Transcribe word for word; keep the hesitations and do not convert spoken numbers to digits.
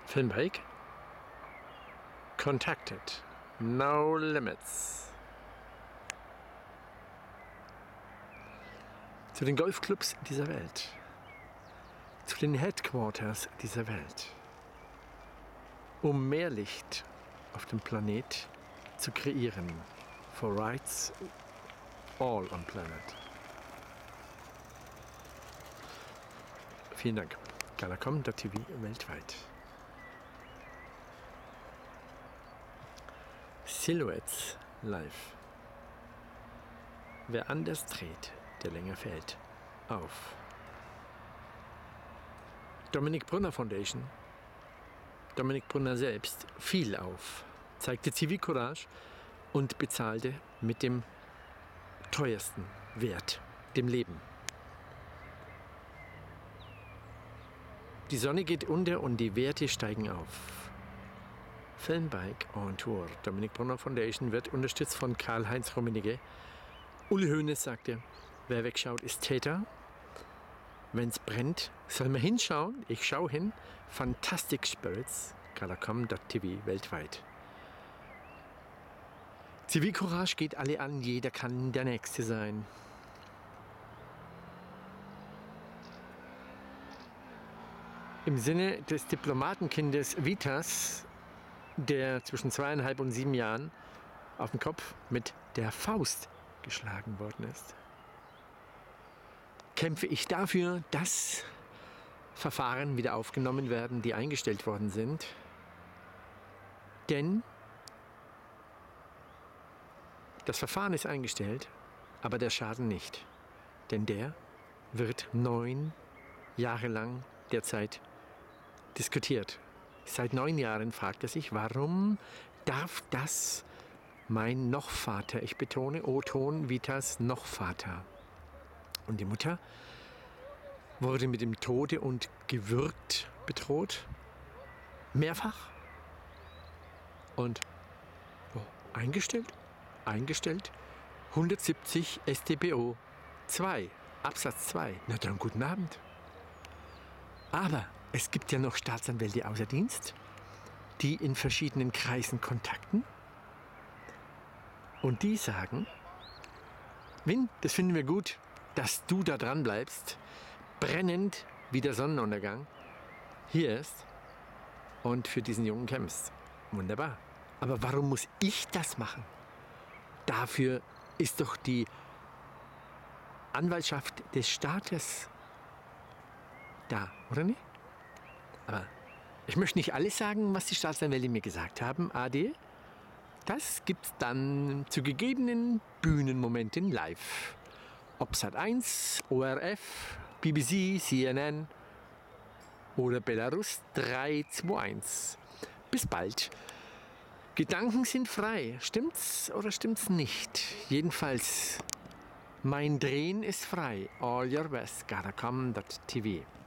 Filmbreak. Contacted. No Limits. Zu den Golfclubs dieser Welt. Zu den Headquarters dieser Welt. Um mehr Licht auf dem Planet zu kreieren. For rights all on planet. Vielen Dank. Galacom Punkt T V weltweit. Silhouettes live. Wer anders dreht, der länger fällt. Auf. Dominik Brunner Foundation. Dominik Brunner selbst fiel auf, zeigte Zivilcourage und bezahlte mit dem teuersten Wert, dem Leben. Die Sonne geht unter und die Werte steigen auf. Filmbike on Tour. Dominik Brunner Foundation wird unterstützt von Karl-Heinz Rummenigge. Uli Hoeneß sagte, wer wegschaut, ist Täter. Wenn es brennt, soll man hinschauen. Ich schaue hin. Fantastic Spirits. Galacom Punkt T V weltweit. Zivilcourage geht alle an. Jeder kann der Nächste sein. Im Sinne des Diplomatenkindes Vitas, der zwischen zweieinhalb und sieben Jahren auf den Kopf mit der Faust geschlagen worden ist, kämpfe ich dafür, dass Verfahren wieder aufgenommen werden, die eingestellt worden sind. Denn das Verfahren ist eingestellt, aber der Schaden nicht. Denn der wird neun Jahre lang derzeit diskutiert. Seit neun Jahren fragt er sich, warum darf das mein Nochvater, ich betone, O-Ton, Vitas Nochvater. Und die Mutter wurde mit dem Tode und gewürgt bedroht. Mehrfach. Und oh, eingestellt, eingestellt. hundertsiebzig S t b O zwei, Absatz zwei. Na dann, guten Abend. Aber es gibt ja noch Staatsanwälte außer Dienst, die in verschiedenen Kreisen kontakten. Und die sagen, Win, das finden wir gut, dass du da dran bleibst, brennend wie der Sonnenuntergang hier ist und für diesen Jungen kämpfst. Wunderbar. Aber warum muss ich das machen? Dafür ist doch die Anwaltschaft des Staates da, oder nicht? Aber ich möchte nicht alles sagen, was die Staatsanwälte mir gesagt haben, A D. Das gibt's dann zu gegebenen Bühnenmomenten live. Ob Sat eins, O R F, B B C, C N N oder Belarus drei zwei eins. Bis bald. Gedanken sind frei. Stimmt's oder stimmt's nicht? Jedenfalls, mein Drehen ist frei. All your best. Galacom Punkt T V.